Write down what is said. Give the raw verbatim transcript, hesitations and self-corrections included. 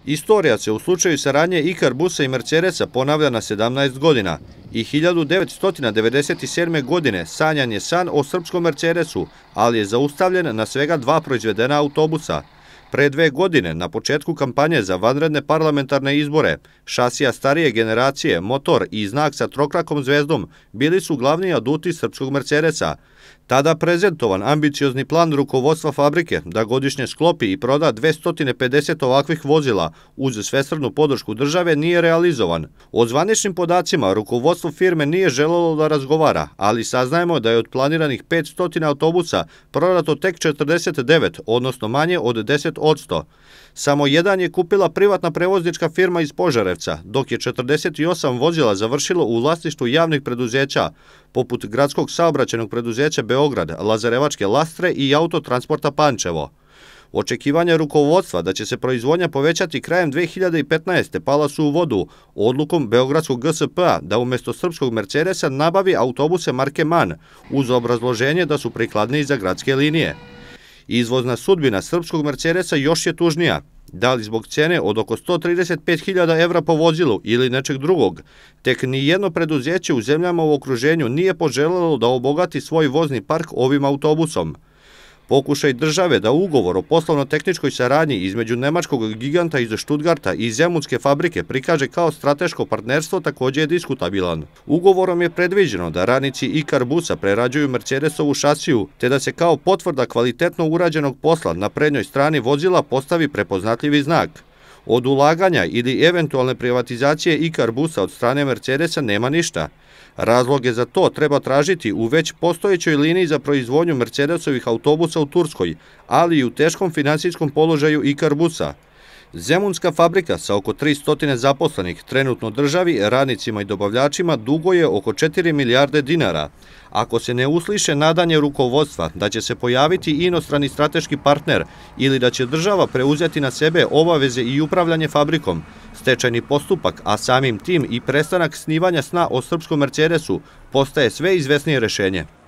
Istorija se u slučaju saradnje Ikarbusa i Mercedesa ponavlja na sedamnaest godina i hiljadu devetsto devedeset sedme. godine sanjan je san o srpskom Mercedesu, ali je zaustavljen na svega dva proizvedena autobusa. Pre dve godine, na početku kampanje za vanredne parlamentarne izbore, šasija starije generacije, motor i znak sa trokrakom zvezdom bili su glavni aduti srpskog Mercedesa. Tada prezentovan ambiciozni plan rukovodstva fabrike da godišnje sklopi i proda dvesta pedeset ovakvih vozila uz svesrdnu podršku države nije realizovan. O zvaničnim podacima rukovodstvo firme nije želelo da razgovara, ali saznajemo da je od planiranih petsto autobusa prodato tek četrdeset devet, odnosno manje od deset odsto. Samo jedan je kupila privatna prevoznička firma iz Požarevca, dok je četrdeset osam vozila završilo u vlasništvu javnih preduzeća, poput Gradskog saobraćajnog preduzeća Beograd, Lazarevačke Lastre i Autotransporta Pančevo. Očekivanja rukovodstva da će se proizvodnja povećati krajem dve hiljade petnaeste. pala su u vodu odlukom Beogradskog G S P-a da umjesto srpskog Mercedesa nabavi autobuse marke MAN, uz obrazloženje da su prikladniji za gradske linije. Izvozna sudbina srpskog Mercedesa još je tužnija. Da li zbog cene od oko sto trideset pet hiljada evra po vozilu ili nečeg drugog, tek ni jedno preduzeće u zemljama u okruženju nije poželelo da obogati svoj vozni park ovim autobusom. Pokušaj države da ugovor o poslovno-tehničkoj saradnji između nemačkog giganta iz Stuttgarta i zemunske fabrike prikaže kao strateško partnerstvo također je diskutabilan. Ugovorom je predviđeno da radnici Ikarbusa prerađuju Mercedesovu šasiju, te da se kao potvrda kvalitetno urađenog posla na prednjoj strani vozila postavi prepoznatljivi znak. Od ulaganja ili eventualne privatizacije Ikarbusa od strane Mercedesa nema ništa. Razloge za to treba tražiti u već postojećoj liniji za proizvodnju Mercedesovih autobusa u Turskoj, ali i u teškom finansijskom položaju Ikarbusa. Zemunska fabrika sa oko tristo zaposlenih trenutno državi, radnicima i dobavljačima duguje oko četiri milijarde dinara. Ako se ne usliše nadanje rukovodstva da će se pojaviti inostrani strateški partner ili da će država preuzeti na sebe obaveze i upravljanje fabrikom, stečajni postupak, a samim tim i prestanak snivanja sna o srpskom Mercedesu, postaje sve izvesnije rešenje.